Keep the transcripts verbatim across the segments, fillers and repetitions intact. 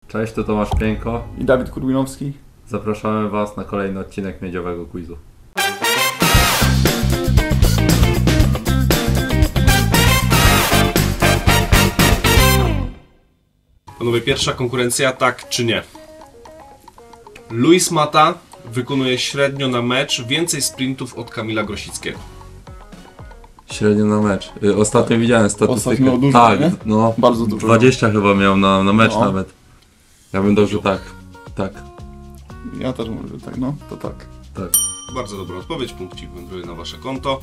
Cześć, to Tomasz Pięko i Dawid Kurwinowski. Zapraszamy Was na kolejny odcinek Miedziowego Quizu. Panowie, pierwsza konkurencja, tak czy nie? Luis Mata wykonuje średnio na mecz więcej sprintów od Kamila Grosickiego. Średnio na mecz. Ostatnio tak. widziałem statystykę. Ostatnio miał dużo, tak, nie? no. Bardzo dużo. dwadzieścia chyba miał na, na mecz no. nawet. Ja bym dał, że tak. Tak. Ja też mówię, że tak, no. To tak. Tak. Bardzo dobra odpowiedź, punkcik wędruje na Wasze konto.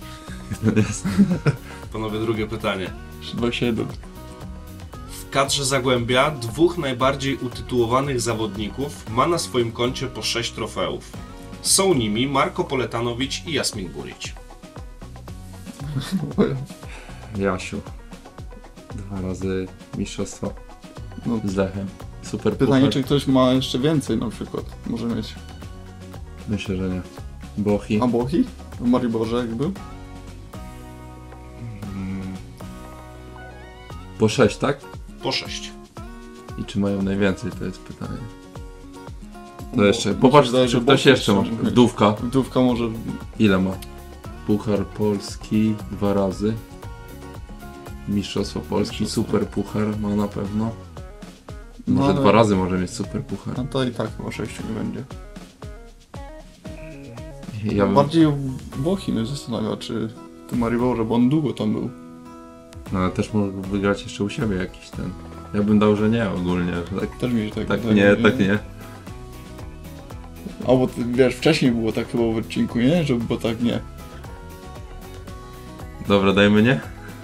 Panowie, drugie pytanie. dwadzieścia jeden. W kadrze Zagłębia dwóch najbardziej utytułowanych zawodników ma na swoim koncie po sześć trofeów. Są nimi Marko Poletanowicz i Jasmin Burić. Jasiu. Dwa razy mistrzostwo no. z Lechem. Super Pytanie, puchar. czy ktoś ma jeszcze więcej na przykład? Może mieć. Myślę, że nie. Bochi. A Bochi? W Mariborze jak był? Hmm. Po sześć, tak? Po sześć. I czy mają najwięcej, to jest pytanie. To jeszcze, popatrz, wydaje, czy ktoś jeszcze ma. Wdówka. Wdówka może... Ile ma? Puchar Polski dwa razy. Mistrzostwo Polski, Mistrzostwo. Super puchar ma na pewno. Może no, dwa razy może mieć super puchar. No to i tak chyba sześciu nie będzie. Ja bym... Bardziej Bochi mnie zastanawia, czy w tym Mariborze, bo on długo tam był. No ale też mógł wygrać jeszcze u siebie jakiś ten. Ja bym dał, że nie ogólnie. Tak, też mi się tak tak, tak nie, nie, tak nie. A bo ty, wiesz, wcześniej było tak chyba w odcinku, nie? Żeby było tak nie. Dobra, dajmy nie?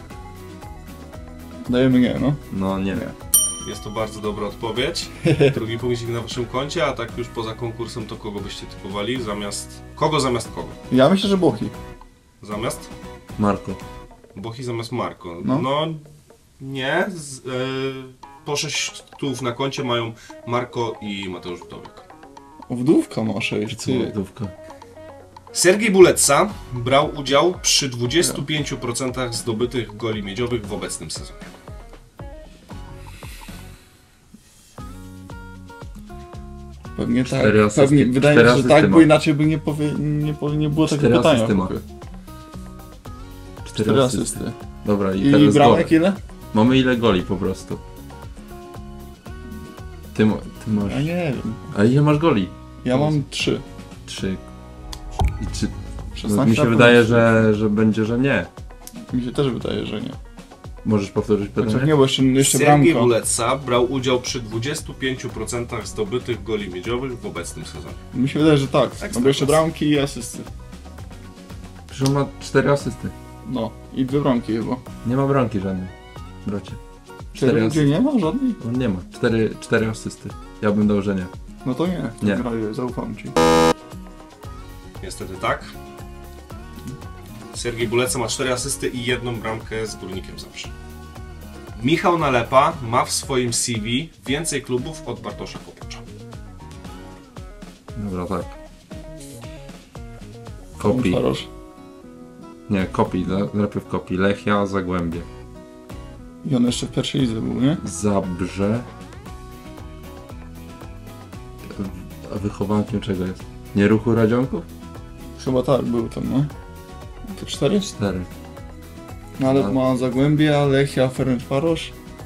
Dajemy nie, no. No nie. nie. Jest to bardzo dobra odpowiedź. Drugi punkcik na Waszym koncie, a tak już poza konkursem to kogo byście typowali? Zamiast... Kogo zamiast kogo? Ja myślę, że Bochi. Zamiast? Marko. Bochi zamiast Marko. No, no nie. Z, yy, po sześć tytułów na koncie mają Marko i Mateusz Wdowiak. Wdówka ma sześć. Co Wdówka? Sergiej Buletsa brał udział przy dwudziestu pięciu procentach zdobytych goli miedziowych w obecnym sezonie. Pewnie tak. Asysty, Pewnie, wydaje mi się, że tak, ma. bo inaczej by nie, powie, nie, powie, nie było takiego pytania. Ma. Cztery, Cztery asysty. asysty. Dobra, i, I teraz bramek gole. ile? Mamy ile goli po prostu. Ty, ty masz... Ja nie wiem. A ile masz goli? Ja mam trzy. Trzy. I czy... szesnaście, no, mi się wydaje, że, że będzie, że nie. Mi się też wydaje, że nie. Możesz powtórzyć pytanie? Chociaż nie, bo jeszcze, jeszcze Sergiej bramka. Buletsa brał udział przy dwudziestu pięciu procentach zdobytych goli miedziowych w obecnym sezonie. Mi się wydaje, że tak. tak no bo jeszcze bramki i asysty. Przecież on ma cztery asysty. No. I dwie bramki chyba. Nie ma bramki żadnej, bracie. Cztery asysty. Nie ma żadnej? On nie ma. Cztery, cztery asysty. Ja bym dał, że nie. No to nie. Nie. Graju, zaufam ci. Niestety tak. Sergiej Buletsa ma cztery asysty i jedną bramkę z Górnikiem Zabrze. Michał Nalepa ma w swoim C V więcej klubów od Bartosza Kopacza. Dobra, tak. Kopi. Nie, Kopi, najpierw Kopi. Lechia, Zagłębie. I on jeszcze w pierwszej lidze był, nie? Zabrze. A wychowankiem czego jest? Nie Ruchu Radzionków? Chyba tak, był tam, no. To cztery? Cztery. No ale no. ma Zagłębia, Lechia, Ferencvaros.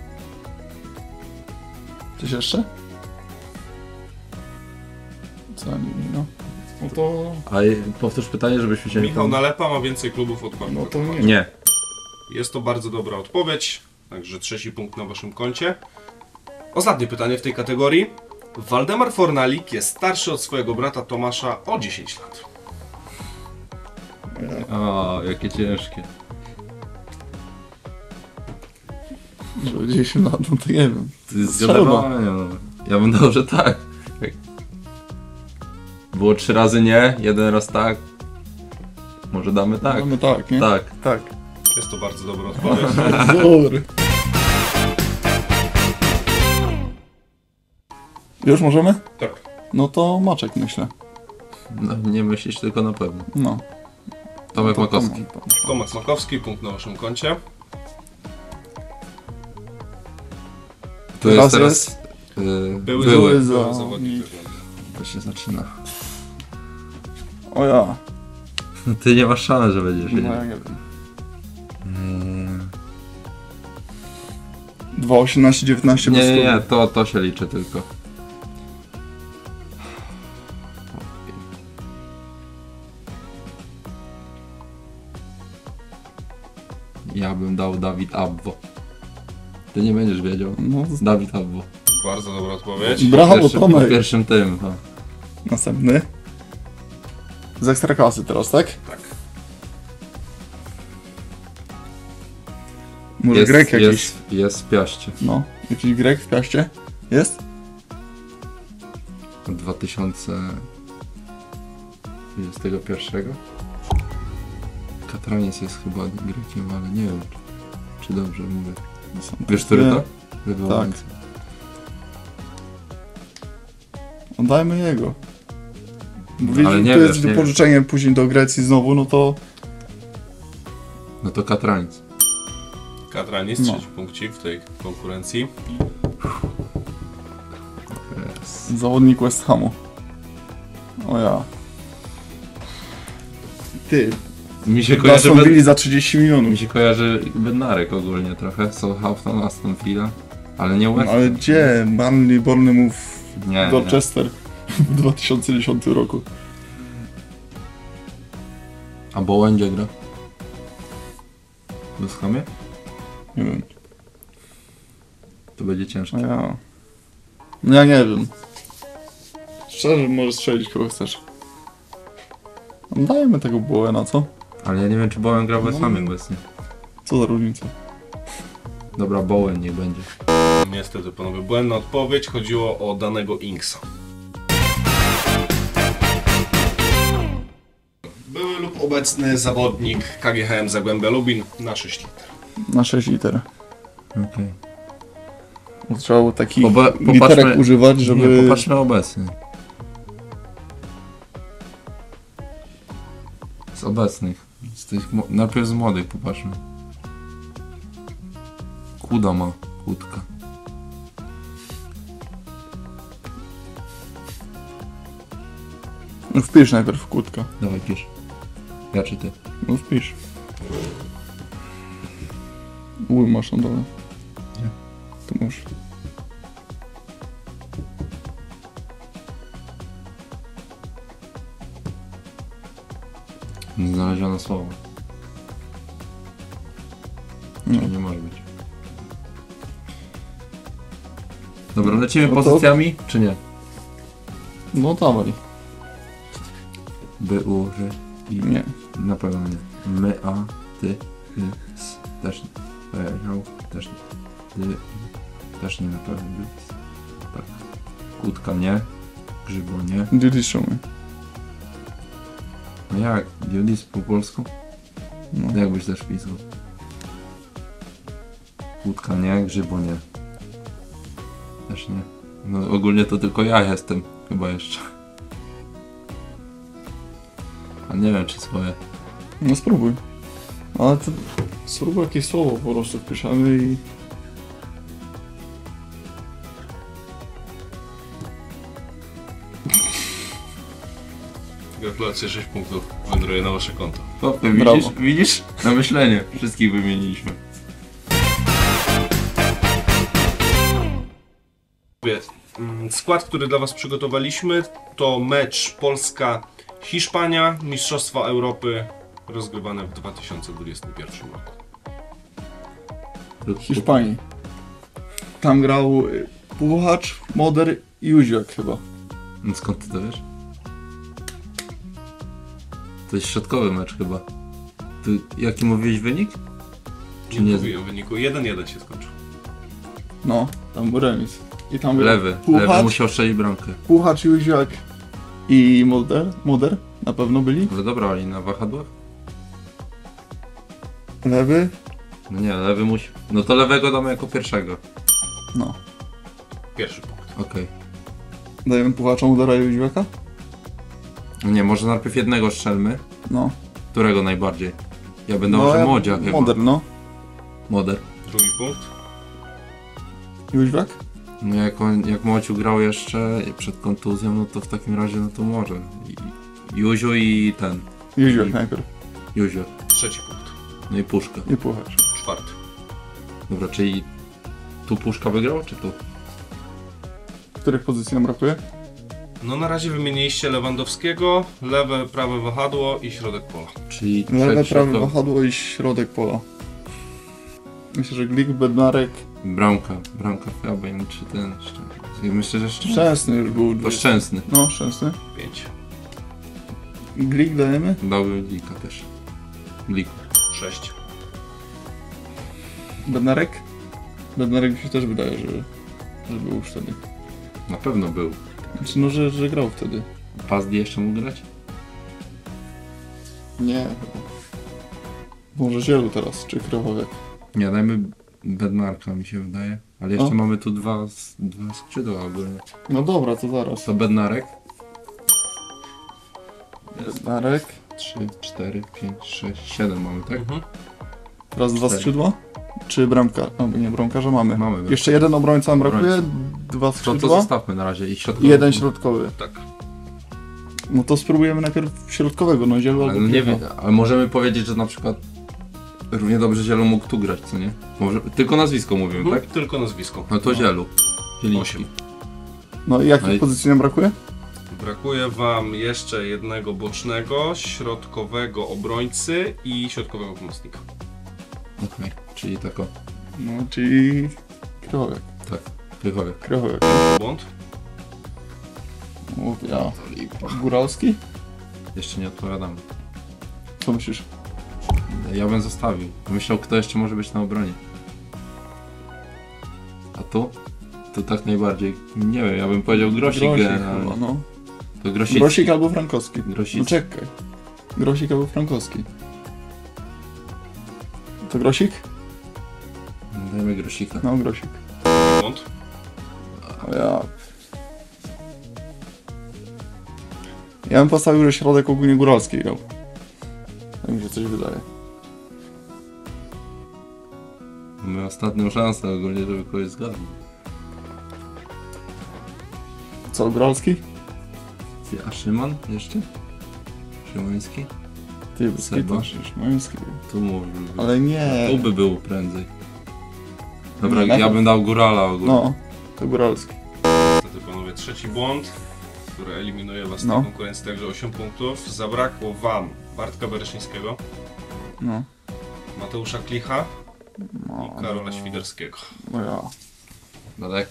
Coś jeszcze? Co nie no. No to... A powtórz pytanie, żebyśmy się nie... Michał Nalepa ma więcej klubów od Bartosza No to Kopacza. nie. Nie. Jest to bardzo dobra odpowiedź, także trzeci punkt na Waszym koncie. Ostatnie pytanie w tej kategorii. Waldemar Fornalik jest starszy od swojego brata Tomasza o dziesięć lat. O, jakie ciężkie. Że dziesięć lat, no to nie wiem. To jest zgadywanie, no. Ja bym dał, że tak. Było trzy razy nie, jeden raz tak. Może damy tak. Damy tak, nie? Tak. Tak. Jest to bardzo dobra odpowiedź. Dobry. Już możemy? Tak. No to Maczek, myślę. No, nie myślisz tylko na pewno. No. Tomek No to Makowski. Tomek. Tomek Makowski, punkt na Waszym koncie. To Teraz jest teraz... jest Yy, Były, były. były za- zawodnik. To się zaczyna. O ja. Ty nie masz szans, że będziesz No wiedział. ja nie wiem. Mm. dwa osiemnaście dziewiętnaście Nie, bez nie, nie, klubu. to, to się liczy tylko. Ja bym dał Dawid Abbo. Ty nie będziesz wiedział. No, Dawid Abbo. Bardzo dobra odpowiedź. brawo Pierwszy- Tomek. Pierwszym tym. No. Następny. Z Ekstraklasy teraz, tak? Tak. Może Jest, Grek jakiś? jest, jest w Piaście. No, jakiś Grek w Piaście? Jest? dwa tysiące dwudziestego pierwszego. Katraniec jest chyba Grekiem, ale nie wiem, czy, czy dobrze mówię. Wiesz, który Nie. to? Wywołańcy. Oddajmy jego. Bo No, ale widzisz, nie to wiesz, jest nie wypożyczenie później do Grecji znowu, no to... No to Katraniec. Katraniec, No. trzeci punkcik w tej konkurencji. Yes. Zawodnik West Hamu. O ja. Ty, Mi się kojarzy, Aston ben... Villa za trzydzieści milionów. Mi się kojarzy Bednarek ogólnie trochę. Southampton, Aston Villa. Ale nie No, West. ale gdzie? Burnley, Bournemouth, Nie, nie. Dorchester w dwa tysiące dziesiątym roku. A Bowen gdzie gra? W West Hamie? Nie wiem. To będzie ciężko. A ja... No ja nie wiem. Szczerze, możesz strzelić kogo chcesz. Dajemy tego Bowena, co? Ale ja nie wiem, czy Bowen gra w West Hamie No. obecnie. Co za różnica? Dobra, Bowen niech będzie. Niestety, panowie, błędna odpowiedź. Chodziło o danego Inksa. Były lub obecny zawodnik K G H M Zagłębia Lubin na sześć liter. Na sześć liter. Okej. Bo trzeba było takich Popa- popatrzmy- literek używać, żeby... Nie, popatrzmy obecny. Z obecnych. Z tych, mo- najpierw z młodych popatrzmy. Kuda ma. Kłódka. No wpisz najpierw kłódka. Dawaj pisz. Ja czy ty? No wpisz. Uj, masz na dole. Nie. Tu masz. Znalezione słowo. No. Czyli nie może być. Dobra, lecimy No to- pozycjami, czy nie? No dawaj. By, u, ży, i... Nie. Na pewno nie. My, a, ty, ty, s, też nie. E, ją, też nie. Ty, też nie na pewno. By, s, tak. Kłódka nie. Grzybo nie. Judy show me. No jak? Judis po polsku? No. Jak byś też pisał? Kłódka nie, grzybo nie. Też nie. No ogólnie to tylko ja jestem. Chyba jeszcze. A nie wiem czy swoje. No spróbuj. Ale to... Spróbuj jakieś słowo po prostu wpiszemy i... Gratulacje, sześć punktów wędruje na wasze konto. Chłopie, Brawo. widzisz? Widzisz? Na myślenie. Wszystkich wymieniliśmy. Mm, Skład, który dla was przygotowaliśmy, to mecz Polska-Hiszpania, Mistrzostwa Europy rozgrywane w dwa tysiące dwudziestym pierwszym roku. To- Hiszpanii. Tam grał y, Puchacz, Moder i Jóźwiak chyba. No skąd ty to wiesz? To jest środkowy mecz chyba. Ty, jaki mówiłeś wynik? Nie, Czy nie? mówię o wyniku, jeden jeden się skończył. No, tam był remis. I tam był Lewy. Puchacz, Lewy musiał strzelić bramkę. Puchacz, Jóźwiak i Moder. Moder na pewno byli. Ale dobra, oni na wahadłach? Lewy. No nie, lewy musi... No to lewego damy jako pierwszego. No. Pierwszy punkt. Okej. Dajemy Puchacza, Modera i Jóźwiaka? No nie, może najpierw jednego strzelmy. No. Którego najbardziej? Ja będę no może ja- Młodzia chyba. Moder, no. Moder. Drugi punkt. Jóźwiak? No jak, on, jak Mociu grał jeszcze przed kontuzją, no to w takim razie no to może. I, Józiu i ten. Józiek najpierw. Józiu. Trzeci punkt. No i Puszka. I Puchacz. Czwarty. Dobra, czyli tu Puszka wygrał, czy tu? Których pozycji nam brakuje? No na razie wymieniliście Lewandowskiego, lewe, prawe wahadło i środek pola. Czyli Lewe, trzech prawe środkowych- wahadło i środek pola. Myślę, że Glik, Bednarek, Bramka, bramka Fiabeń, czy ten jeszcze. Myślę, że jeszcze. Szczęsny już był. To Szczęsny. No, Szczęsny. Pięć. Glik dajemy? Dałbym Glika też. Gliku. Sześć. Bednarek? Bednarek mi się też wydaje, że, że był już wtedy. Na pewno był. Znaczy, no, że, że grał wtedy. Pazdi jeszcze mógł grać? Nie, chyba. Może Zielu teraz, czy Krychowiak. Nie, dajmy Bednarka mi się wydaje. Ale jeszcze O. mamy tu dwa, dwa skrzydła ogólnie. No dobra, to zaraz. To Bednarek. Bednarek. trzy, cztery, pięć, sześć, siedem mamy, tak? Mhm. Teraz dwa Cztery. skrzydła? Czy bramka? No nie, bramkarza mamy. Mamy. Jeszcze jeden obrońca nam brakuje, Obrońca. dwa To, to skrzydła zostawmy na razie i i środkowy. jeden środkowy. Tak. No to spróbujemy najpierw środkowego, no Zielu Ale, albo no nie wiem, Krycha. ale możemy powiedzieć, że na przykład równie dobrze Zielu mógł tu grać, co nie? Może, tylko nazwisko mówimy, Mhm. tak? Tylko nazwisko. No to Zielu. Zieliński. Osiem. No i jakich No i- pozycji nam brakuje? Brakuje wam jeszcze jednego bocznego, środkowego obrońcy i środkowego pomocnika. Okej, czyli tako. No, czyli Krychowiak. Tak, Krychowiak. Krychowiak. Błąd. No, ja. Góralski? Jeszcze nie odpowiadamy. Co myślisz? Ja bym zostawił. Myślał, kto jeszcze może być na obronie. A tu? Tu tak najbardziej. Nie wiem, ja bym powiedział Grosik, Grosik generalnie. chyba, no. To Grosicki. Grosik albo Frankowski. Grosicki. No czekaj. Grosik albo Frankowski. To Grosik? Dajmy Grosika. No, Grosik. Błąd. A ja... Ja bym postawił, że środek ogólnie Góralski grał. Tak mi się coś wydaje. Mamy ostatnią szansę ogólnie, żeby kogoś zgadnąć. Co, Góralski? A Szyman jeszcze? Szymański? Ty, bez Seba. kitu, przecież Mański był. Tu mógłby być. Ale nie. Tu by był prędzej. Dobra, Nie, ja najpierw- bym dał Górala ogólnie. No, to Góralski. Niestety panowie, trzeci błąd, który eliminuje was z tej No. konkurencji, także osiem punktów. Zabrakło wam Bartka Bereszyńskiego, No. Mateusza Klicha No, i Karola Świderskiego. no ja. Daleko.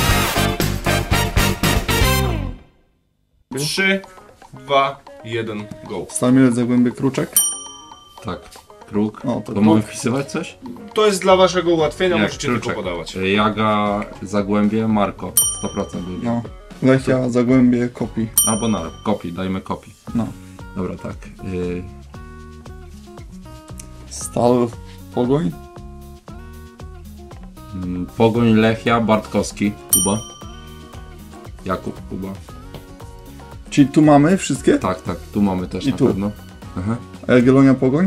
trzy, dwa, jeden, go. Stamielec Zagłębie Kruczek. Tak. Kruk. O, to to kruk. mamy wpisywać coś? To jest dla waszego ułatwienia, Nie, możecie Kruczek. tylko podawać. Jaga, Zagłębie, Marko. sto procent był. No. Lechia, Zagłębie, Kopi. Albo na kopi, dajmy kopi. No. Dobra, tak. Yy, Stal, Pogoń. mm, Pogoń, Lechia, Bartkowski, Kuba. Jakub, Kuba. Czyli tu mamy wszystkie? Tak, tak, tu mamy też I na tu. pewno. Aha. A Jagiellonia, Pogoń?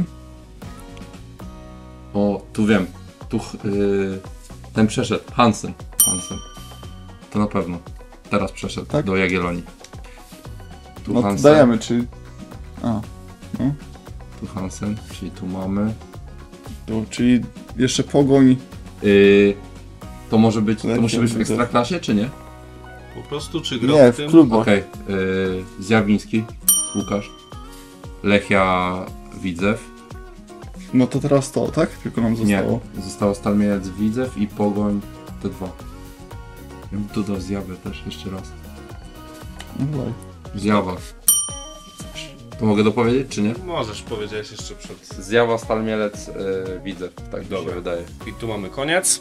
O, tu wiem. Tu yy, ten przeszedł. Hansen. Hansen. To na pewno. Teraz przeszedł Tak? do Jagiellonii. Tu No to Hansen. dajemy, czy... A, Tu Hansen, czyli tu mamy. to, czyli jeszcze Pogoń. Yy, to może być, to Lechia, musi być w widzę. Ekstraklasie, czy nie? Po prostu, czy grał Nie, w tym? w klubach. Okej. Yy, Zjawiński, Łukasz. Lechia, Widzew. No to teraz to, tak? Tylko nam zostało. Nie, zostało Stal Mielec, Widzew i Pogoń, te dwa. Ja bym tu dał Zjawę też jeszcze raz. No daj. Zjawa. To mogę dopowiedzieć, czy nie? Możesz, powiedziałeś jeszcze przed. Zjawa, Stal Mielec, yy, Widzew, tak mi Dobra. się wydaje. I tu mamy koniec.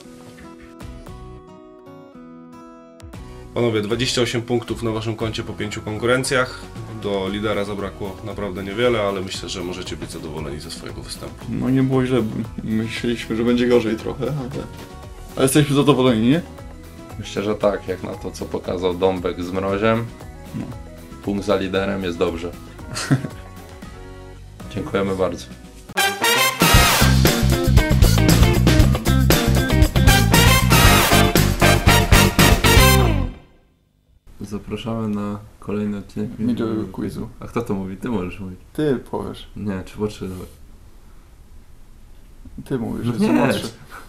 Panowie, dwadzieścia osiem punktów na waszym koncie po pięciu konkurencjach. Do lidera zabrakło naprawdę niewiele, ale myślę, że możecie być zadowoleni ze swojego występu. No nie było źle. Myśleliśmy, że będzie gorzej trochę, ale... Ale jesteśmy zadowoleni, nie? Myślę, że tak, jak na to, co pokazał Dąbek z Mroziem. No. Punkt za liderem jest dobrze. Dziękujemy bardzo. zapraszamy na kolejny odcinek Miedziowego quizu. A kto to mówi? Ty możesz mówić. Ty powiesz. Nie, czy potrzebujesz? Ty mówisz, No że nie. jestem młodszy.